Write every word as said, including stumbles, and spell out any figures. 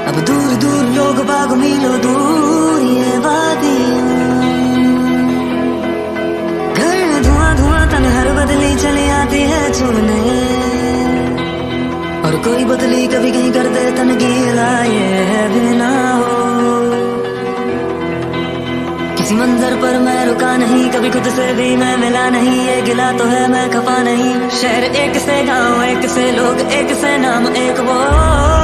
अब दूर दूर लोग बाग मीलों दूर ये वादियां, घर धुआं धुआं तन हर बदली चली आती है चुनने, और कोई बदली कभी कहीं कर दे तन गीला ये है भी ना हो। किसी मंजर पर मैं रुका नहीं, कभी खुद से भी मैं मिला नहीं, ये गिला तो है मैं खफा नहीं। शहर एक से गांव एक से लोग एक से नाम एक वो